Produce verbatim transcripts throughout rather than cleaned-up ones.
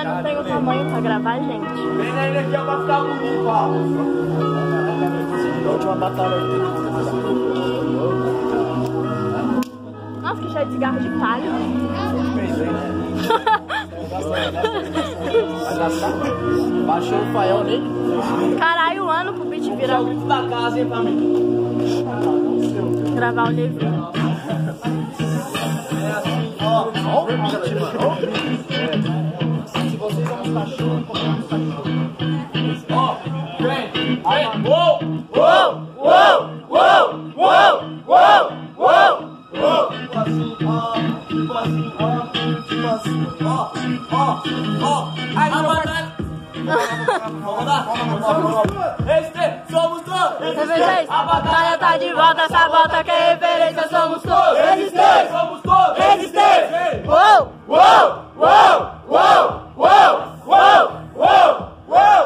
ainda não tenho tamanho pra gravar, gente. Vem na energia pra ficar bonito, ó. A última batalha aqui. Nossa, que cheio de cigarro de palha. Baixou o paiol nele. Caralho, o ano pro beat virar. O grito da casa, hein, pra mim. Gravar o livro. É assim, ó. Ó o beat, mano. Se vocês são uns cachorros, como é um cachorro? Ó, vem, vem. Uou, uou, uou, uou, uou, uou, uou, uou. Tipo assim, ó, tipo assim, ó, tipo assim, ó, ó, ó. Aí, a batalha. Vamos lá, resistência, somos todos. Resistência, a batalha tá de volta, essa volta que é referência, somos todos. Resistência, somos todos. Resistência. Uou, uou, uou, uou, uou, uou, uou, uou.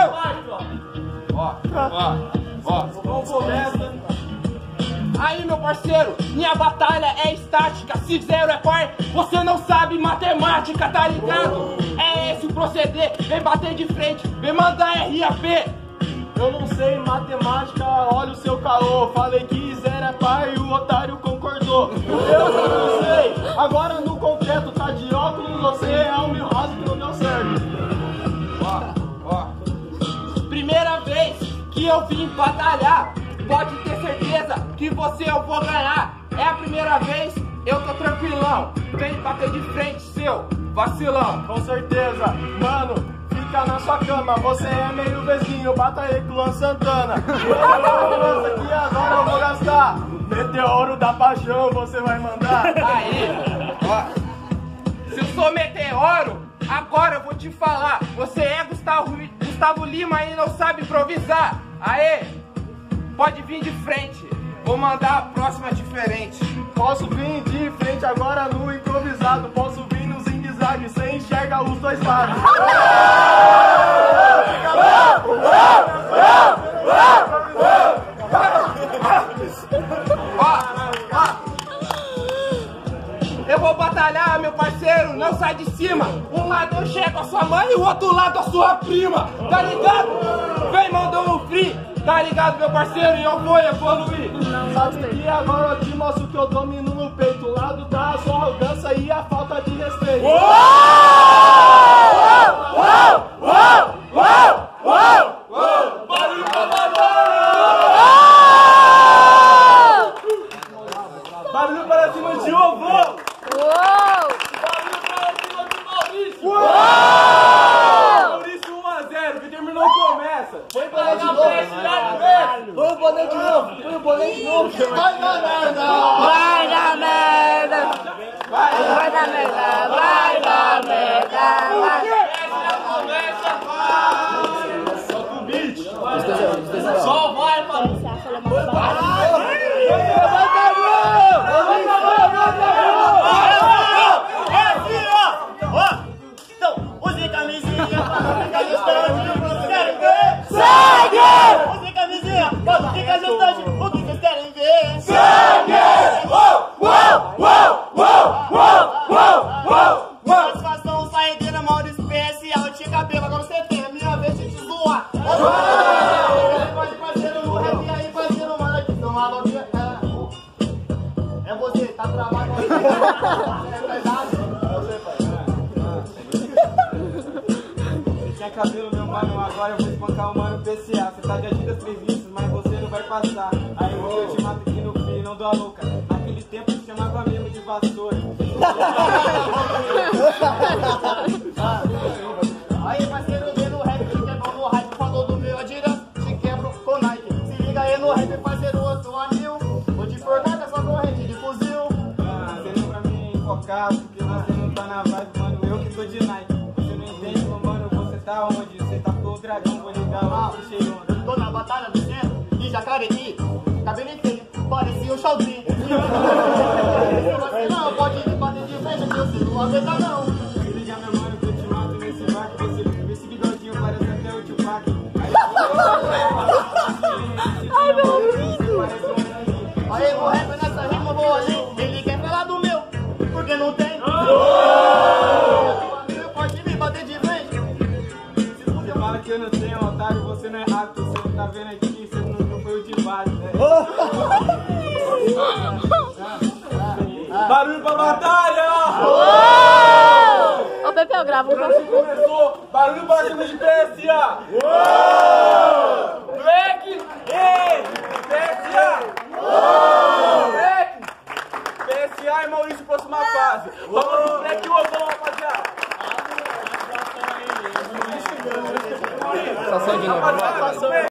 Ó, ó, ó. Vamos começa. Aí, meu parceiro, minha batalha é estática. Se zero é par, você não sabe matemática, tá ligado? É esse o proceder, vem bater de frente, vem mandar R A P. Eu não sei matemática, olha o seu caô. Falei que zero é par e o otário concordou. Eu não sei, agora no concreto tá de óculos, você é o meu raso que não deu certo. Ó, ó. Primeira vez que eu vim batalhar, pode ter certeza que você eu vou ganhar. É a primeira vez, eu tô tranquilão. Vem bater de frente, seu vacilão. Com certeza, mano, fica na sua cama. Você é meio vizinho, bata aí com o Luan Santana. Essa aqui agora eu vou gastar. Meteoro da paixão, você vai mandar. Aí, ó. Se eu sou meteoro, agora eu vou te falar. Você é Gustavo, Gustavo Lima e não sabe improvisar. Aê! Pode vir de frente, vou mandar a próxima diferente. Posso vir de frente agora no improvisado. Posso vir no zigue-zague, você enxerga os dois lados. Ó, ó. Eu vou batalhar, meu parceiro, não sai de cima. Um lado eu chego a sua mãe e o outro lado a sua prima. Tá ligado? Vem, mandou um free. Tá ligado, meu parceiro? E eu vou evoluir. Sabe que agora eu te mostro que eu domino no peito. O lado da sua arrogância e a falta de respeito. Uou! Uou! Uou! Uou! Uou! Uou! Barulho pra barulho! Barulho para cima de ovo! Uou! Barulho para cima de Maurício! Uou! Maurício um a zero, que terminou começa. Foi para de novo. Põe o boné de novo, põe o boné de novo. Vai dar merda! Vai dar merda! Vai Vai dar merda! Vai dar merda! Solta o beat! Só vai, mano! Então, use camisinha, fica distante, quero ver sangue! Use camisinha, pode ficar distante, o que vocês querem ver? Sangue! Uou, uou, uou, uou, uou, uou, uou! Satisfação, saideira, modo especial, tinha cabelo, agora você tem a minha vez de te zoar. Pode parceiro no rap aí, parceiro, mano, aqui, toma logo. É você, tá travado aí. É verdade? É você, pai. Tinha cabelo, meu mano, agora eu vou espancar o mano P C A. Você tá de Adidas previsto, mas você não vai passar. Aí eu vou te mato aqui no fim, não dou a louca. Naquele tempo eu chamava mesmo de vassoura. Aí parceiro, vê no rap, que é bom no hype. Falou do meu Adidas, te quebro com Nike. Se liga aí no rap, parceiro, eu sou a mil. Vou te forcar com essa corrente de fuzil. Ah, você não pra mim focar, porque você não tá na vibe, mano, eu que tô de Nike. Você não entende, meu mano, você tá onde? Você tá com o dragão, vou ligar lá pro cheirão. Eu tô na batalha do centro, de Jacareí, cabelo feio, parecia o Xaldri. Não, pode ir bater de frente, que eu sei, não aguenta não. Se liga, meu mano, que eu te mato nesse barco, você viu esse bigodinho, parece até o Tupac. Ai, meu amigo! Aí, vou rap nessa rima, vou ali. Ele quer falar do meu, porque não tem. Pode me bater de você não tem, otário, você não é rápido, você não tá vendo aqui, você não, não foi o de baixo, né? Barulho pra batalha! Ô, Pepe, eu gravo um Começou! Barulho pra cima de P S A! Black! Ei! P S A! Black! P S A e Maurício, próxima fase! Vamos no Black e Ovão, rapaziada! Passou de novo.